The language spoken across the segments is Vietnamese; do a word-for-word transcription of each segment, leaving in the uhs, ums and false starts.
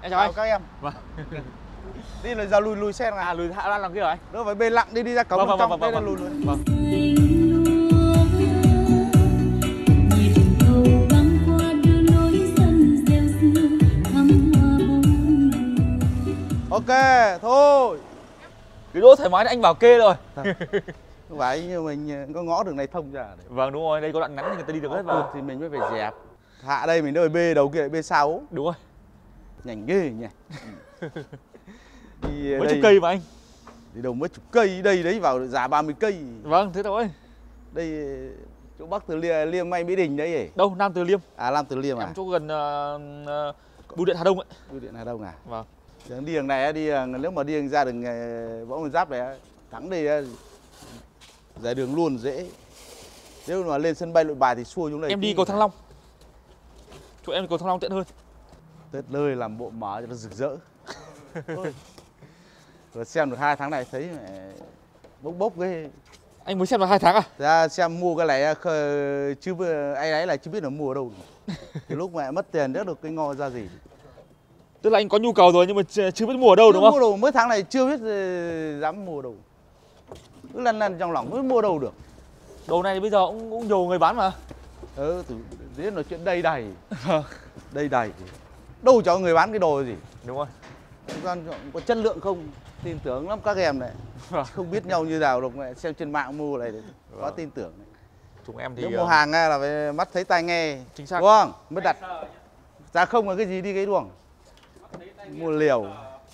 Em chào anh. Các em. Vâng. Đi rồi ra lùi lùi xe này. À lùi hạ lan làm kia rồi anh. Đỡ phải bê lặng đi đi ra cổng Vâng, bên vâng, trong. vâng, Đây vâng, là lùi lùi. Vâng. Ok, thôi. Cái đỗ thoải mái anh bảo kê rồi. Không phải như mình có ngõ đường này thông ra. Vâng đúng rồi, đây có đoạn ngắn thì người ta đi được hết vào. Thì mình mới phải dẹp. Hạ đây mình đợi bê, đầu kia lại bê sáu. Đúng rồi. Nhanh ghê nhỉ. Đi mấy đây, chục cây mà anh. đi đâu mấy chục cây, đây đấy vào giá ba mươi cây. Vâng, thế thôi. Đây chỗ Bắc Từ Liêm, Liêm May Mỹ Đình đấy. Đâu, Nam Từ Liêm. À, Nam Từ Liêm à? Em chỗ gần uh, uh, Bưu điện Hà Đông ấy. Bưu điện Hà Đông à? Vâng. Đường đi đường này đi, nếu mà đi ra đường Võ Nguyên Giáp này thẳng đi ra đường luôn dễ. Nếu mà lên sân bay Nội Bài thì xuôi xuống đây. Em đi cầu Thăng Long. Chỗ em cầu Thăng Long tiện hơn. Tết nơi làm bộ mở cho nó rực rỡ. Rồi xem được hai tháng này thấy mẹ bốc bốc cái. Anh mới xem được hai tháng à? Ra xem mua cái này chứ anh ấy là chưa biết là mua ở đâu. Thì lúc mẹ mất tiền rất được cái ngò ra gì. Tức là anh có nhu cầu rồi nhưng mà chưa biết mua ở đâu chưa đúng không? Mua đồ mới tháng này chưa biết dám mua đâu. Cứ lăn lăn trong lòng mới mua đâu được. Đồ này thì bây giờ cũng, cũng nhiều người bán mà. Ừ, từ dễ nói chuyện đây đầy. Đây đầy. Đâu cho người bán cái đồ gì. Đúng rồi. Có, có chất lượng không? Tin tưởng lắm các em này. Không biết nhau như nào đâu, xem trên mạng mua này có tin tưởng này. Chúng em thì nếu mua hàng là phải mắt thấy tai nghe. Chính xác. Đúng không? Mới đặt. Giá không là cái gì đi cái đuồng. Mua liều.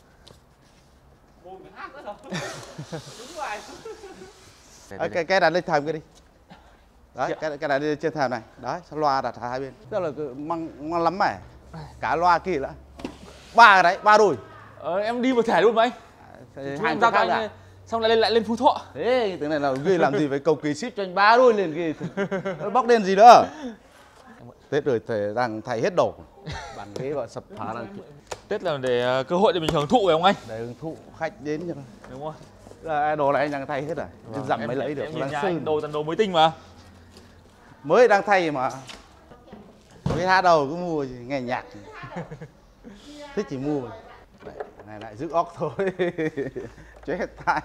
À, cái cái đặt lên thềm cái đi. Đấy, cái cái đặt lên trên thềm này. Đấy, loa đặt hai bên. Tức là măng ngon lắm mày. Cả loa kia nữa. Ba cái đấy, ba đôi. Ờ, em đi một thẻ luôn mà anh. À, hai giao cho anh à? Xong lại lên lại lên Phú Thọ. Thế cái này là ghê làm gì phải cầu kỳ ship cho anh ba đôi liền ghê. Bóc đen gì nữa. Tết rồi thầy đang thay hết đồ. Bàn ghế gọi sập phá là Tết là để uh, cơ hội để mình hưởng thụ phải không anh? Để hưởng thụ khách đến cho nó. Đúng không? À, đồ này anh đang thay hết rồi. Vâng, dặm mới lấy được. Em nhìn nhà anh đồ toàn đồ mới tinh mà. Mới đang thay mà. Cái hát đầu cứ mua gì, nghe nhạc. Thích chỉ mua. Đấy, này lại giữ óc thôi. Chết tay.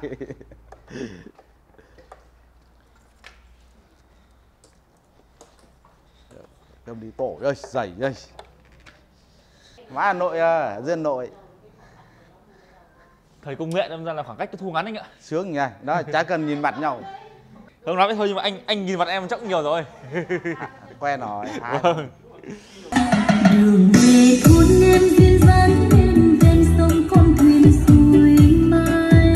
Cầm đi tổ ơi, dày ơi. Má Hà Nội à, dân Nội. Thời công nghệ đâm ra là khoảng cách cái thu ngắn anh ạ. Sướng nhỉ, đó chả cần nhìn mặt nhau. Không nói vậy thôi nhưng mà anh anh nhìn mặt em chắc nhiều rồi. À, quen rồi. Vâng. Đường về thôn em duyên dáng bên ven sông con thuyền xuôi mai.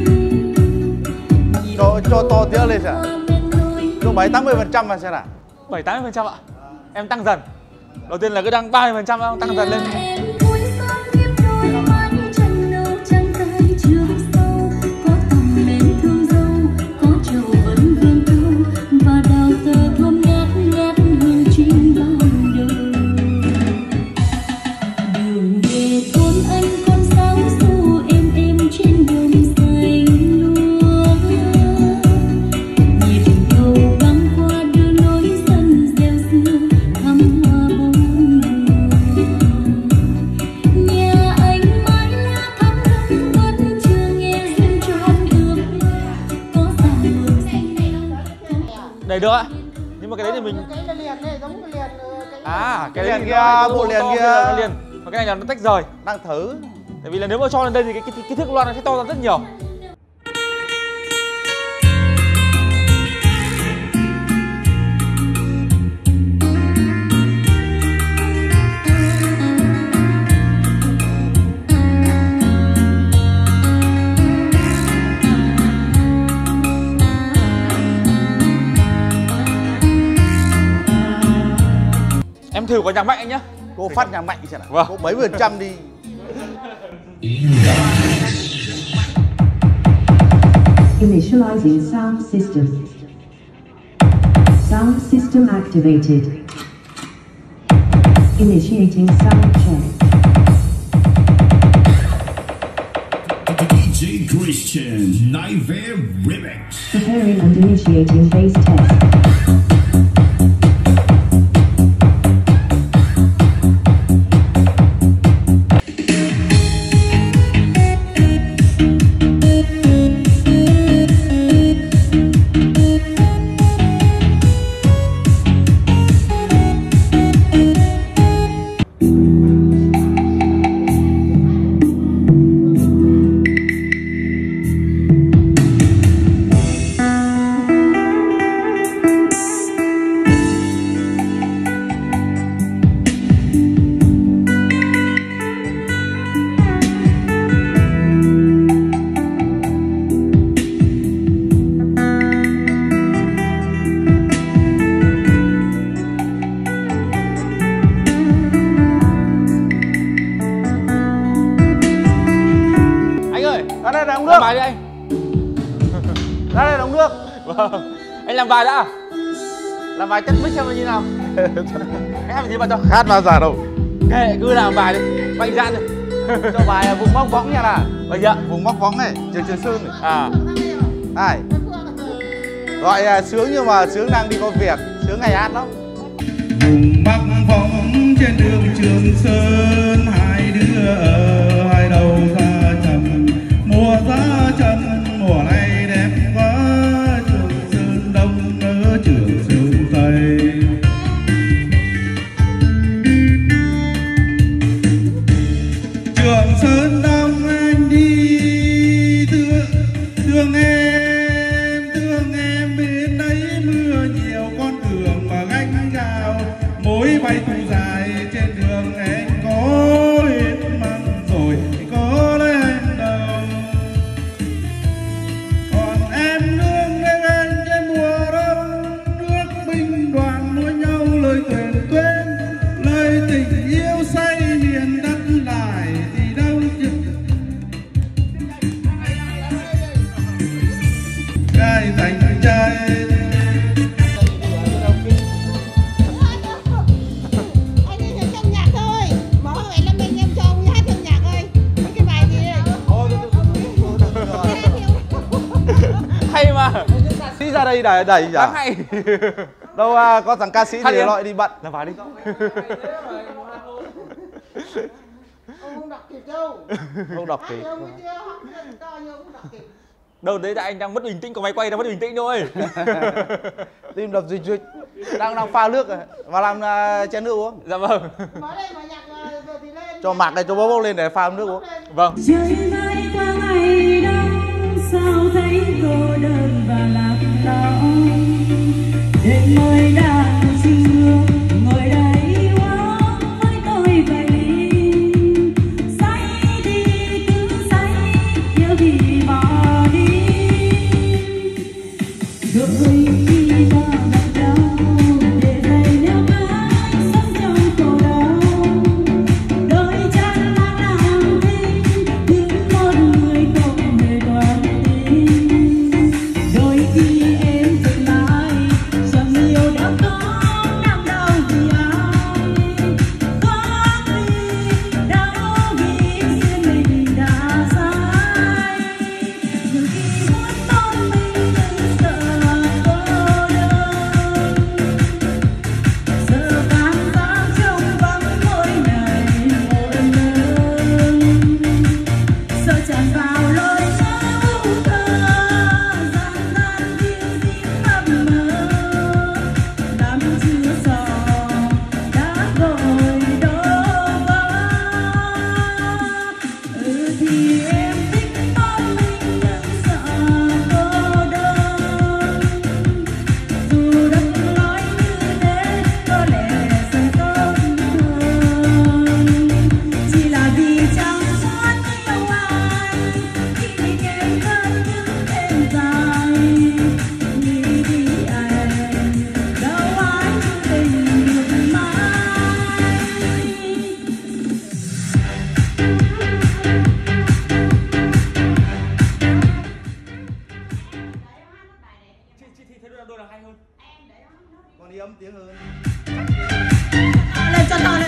Cho cho to tiếng lên xem. Cho bảy tám mươi phần trăm mà xem nào. Bảy tám mươi phần trăm ạ. Em tăng dần. Đầu tiên là cứ đăng ba mươi phần trăm tăng dần lên. Đầy được ạ. Nhưng mà cái đấy thì mình cái là liền này giống cái liền cái... À, cái liền đấy kia, bộ liền kia. Cái liền. Và cái này là nó tách rời. Đang thử. Tại vì là nếu mà cho lên đây thì cái cái kích thước loa nó sẽ to ra rất nhiều. Em thử có nhạc mạnh anh nhá. Cô phát nhạc mạnh xem nào. Vâng. Cô bảy mươi phần trăm đi. Initializing sound system. Sound system activated. Initiating sound check. đê gi Christian Nightmare Remix. Preparing and initiating bass test. đây là uống nước. Làm bài đi anh. Ra đây là uống nước. Vâng. Anh làm bài đã. Làm bài chất mic xem là như nào. Anh làm gì mà cho. Khát bao giờ đâu. Kệ cứ làm bài đi. Mạnh dạn đi. Cho bài vùng móc võng nha là. Bây giờ. Vùng móc võng này, trường Trường Sơn này. À. Ai? Gọi là sướng nhưng mà sướng đang đi có việc, sướng ngày hát lắm. Vùng bắc phóng trên đường Trường Sơn, hai đứa ở hai đầu ra trần. Mùa giá trần mùa này đẹp quá, Trường Sơn đông ở Trường Sơn Tây. Trường Sơn đông anh đi thương, thương em, thương em bên đấy mưa nhiều con đường mà gánh gạo, mối bay thu dài trên đường em có hết măng rồi có lấy anh đâu. Còn em nương lên trên mùa đông, nước binh đoàn múa nhau lời thuyền tuyên, lời tình yêu say miền đất lại thì đâu chứ. Trai thành trai Anh đi theo trong nhạc thôi. Mở vậy là mình em cho ông hát trong nhạc ơi. Mấy cái bài gì đây? Hay mà. Sĩ ra đây đẩy đẩy Đáng chả? hay. Đâu à, có thằng ca sĩ Hát thì đi em. loại đi bận. Làm bài đi. Ông không đọc kịp đâu. Không đọc kì. Hát ông ấy chưa, hát lên to nhưng ông không đọc kịp. Đâu đấy là anh đang mất bình tĩnh, có máy quay đang mất bình tĩnh thôi. Tim đập dịch dịch. Đang đang pha nước rồi. Vào làm uh, chén nước uống. Dạ vâng. Mở đây mà nhạc rồi thì lên. Cho mặc này cho bốc bốc lên để pha nước uống. Vâng. Trời bay qua ngày đông, sao thấy cô đơn và lạc lõng. Đêm mới đang trưa, ngồi đây uống với tôi vài ly. Say đi cứ say, yêu thì bỏ đi. Đôi khi ta gặp nhau, để dày neo cái sống trong cổ đau. Đôi chân mắt nàng tinh, những một người không hề toàn tình. Đôi khi em dừng lại, chẳng yêu đã có nằm đau vì ai. Có vì đau vì riêng mình đã sai. Nhiều khi muốn tôn mình nhưng sợ cô đơn. Sợ tan vỡ trong vắng mỗi ngày mỗi lần. Sợ tràn vào lối nhớ u thơ, gian nan dịu dịu mập mờ. Đắm chưa giò đã vội đổ vỡ. Ừ thì em thích một mình nhưng sợ cô đơn. Dù đất nói như thế có lẽ sẽ tốt hơn. Chỉ là vì chẳng muốn yêu ai, khi mình em hơn những đêm dài. Nghĩ vì anh đâu ai tình được mãi. Chị chị thấy đôi nào hay hơn? Còn đi âm tiếng hơn. Lên cho to lên.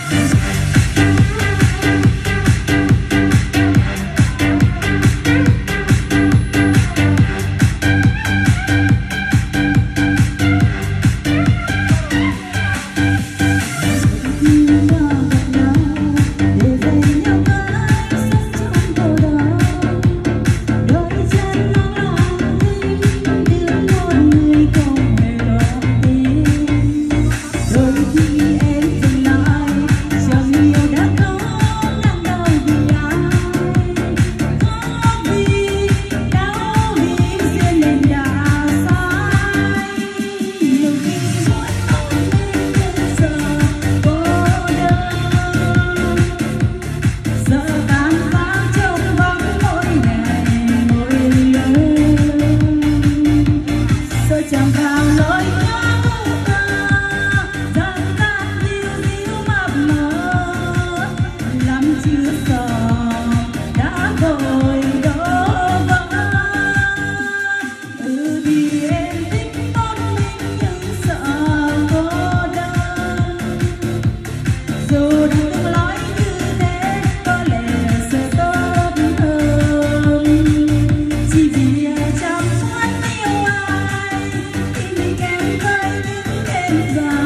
Để dày neo cái sống trong cổ đau. Đôi chân nóng lòng linh, tiếng một người không hề đoán tin. Đôi khi em dừng lại, chẳng yêu đã có nằm đau vì ai. Có vì đau vì riêng mình đã sai. Nhiều khi muốn ôm mình nhưng sợ cô đơn. Sợ tan vỡ trong vắng mỗi ngày mỗi lần. Sợ chẳng vào lối nhớ u thơ, gian nan dịu dịu mập mờ. Lắm chưa sợ đã vội đổ và